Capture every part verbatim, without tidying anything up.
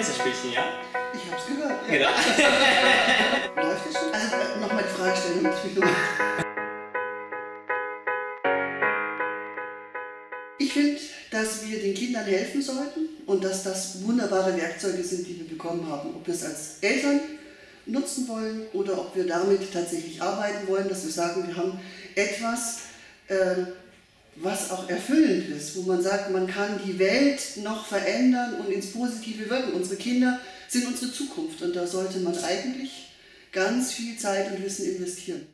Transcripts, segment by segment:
Gänsespielchen, ja? Ich hab's gehört. Ja. Genau. Läuft das schon? Also nochmal die Frage stellen, damit ich mich noch... Ich finde, dass wir den Kindern helfen sollten und dass das wunderbare Werkzeuge sind, die wir bekommen haben. Ob wir es als Eltern nutzen wollen oder ob wir damit tatsächlich arbeiten wollen, dass wir sagen, wir haben etwas, äh, was auch erfüllend ist, wo man sagt, man kann die Welt noch verändern und ins Positive wirken. Unsere Kinder sind unsere Zukunft und da sollte man eigentlich ganz viel Zeit und Wissen investieren.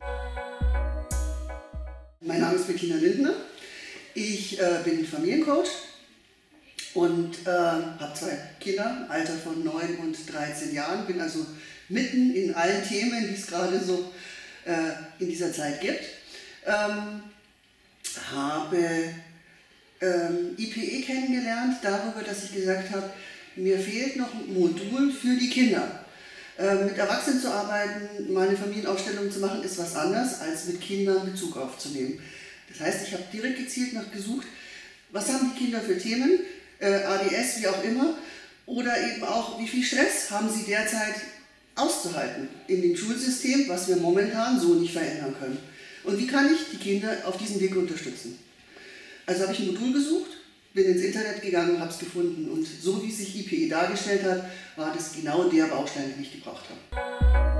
Mein Name ist Bettina Lindner. Ich äh, bin Familiencoach und äh, habe zwei Kinder, Alter von neun und dreizehn Jahren, bin also mitten in allen Themen, die es gerade so äh, in dieser Zeit gibt. Ähm, habe ähm, I P E kennengelernt darüber, dass ich gesagt habe, mir fehlt noch ein Modul für die Kinder. Äh, mit Erwachsenen zu arbeiten, meine Familienaufstellung zu machen, ist was anderes, als mit Kindern Bezug aufzunehmen. Das heißt, ich habe direkt gezielt nach gesucht, was haben die Kinder für Themen, äh, A D S, wie auch immer, oder eben auch, wie viel Stress haben sie derzeit auszuhalten in dem Schulsystem, was wir momentan so nicht verändern können. Und wie kann ich die Kinder auf diesem Weg unterstützen? Also habe ich ein Modul gesucht, bin ins Internet gegangen und habe es gefunden. Und so wie sich I P E dargestellt hat, war das genau der Baustein, den ich gebraucht habe.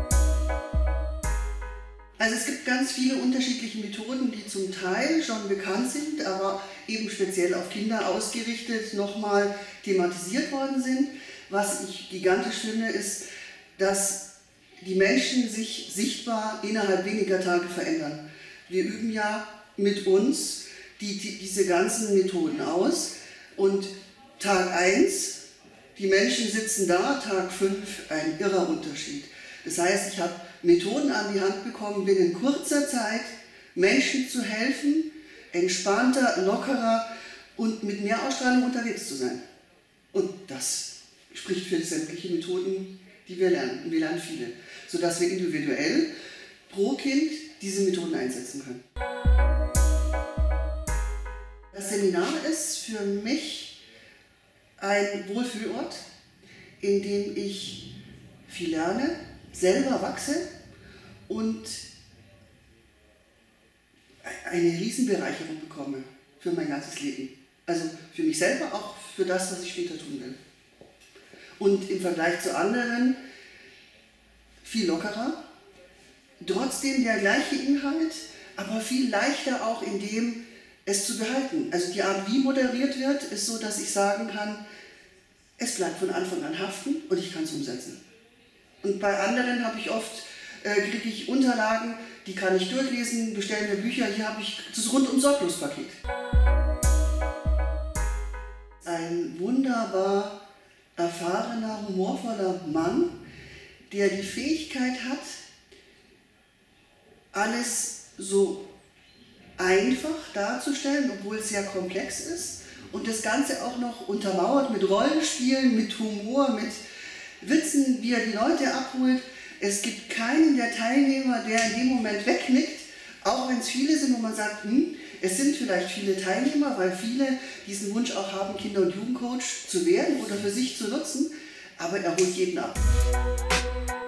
Also es gibt ganz viele unterschiedliche Methoden, die zum Teil schon bekannt sind, aber eben speziell auf Kinder ausgerichtet nochmal thematisiert worden sind. Was ich gigantisch finde, ist, dass die Menschen sich sichtbar innerhalb weniger Tage verändern. Wir üben ja mit uns die, die, diese ganzen Methoden aus und Tag eins, die Menschen sitzen da, Tag fünf, ein irrer Unterschied. Das heißt, ich habe Methoden an die Hand bekommen, bin in kurzer Zeit Menschen zu helfen, entspannter, lockerer und mit mehr Ausstrahlung unterwegs zu sein. Und das spricht für sämtliche Methoden, die wir lernen. Und wir lernen viele, sodass wir individuell pro Kind diese Methoden einsetzen können. Das Seminar ist für mich ein Wohlfühlort, in dem ich viel lerne, selber wachse und eine Riesenbereicherung bekomme für mein ganzes Leben. Also für mich selber, auch für das, was ich später tun will. Und im Vergleich zu anderen viel lockerer, trotzdem der gleiche Inhalt, aber viel leichter auch in dem, es zu behalten. Also die Art, wie moderiert wird, ist so, dass ich sagen kann, es bleibt von Anfang an haften und ich kann es umsetzen. Und bei anderen habe ich oft, äh, kriege ich Unterlagen, die kann ich durchlesen, bestelle mir Bücher, hier habe ich das Rundum-Sorglos-Paket. Ein wunderbar erfahrener, humorvoller Mann, der die Fähigkeit hat, alles so einfach darzustellen, obwohl es sehr komplex ist und das Ganze auch noch untermauert mit Rollenspielen, mit Humor, mit Witzen, wie er die Leute abholt. Es gibt keinen der Teilnehmer, der in dem Moment wegnickt, auch wenn es viele sind, wo man sagt, hm, es sind vielleicht viele Teilnehmer, weil viele diesen Wunsch auch haben, Kinder- und Jugendcoach zu werden oder für sich zu nutzen, aber er holt jeden ab.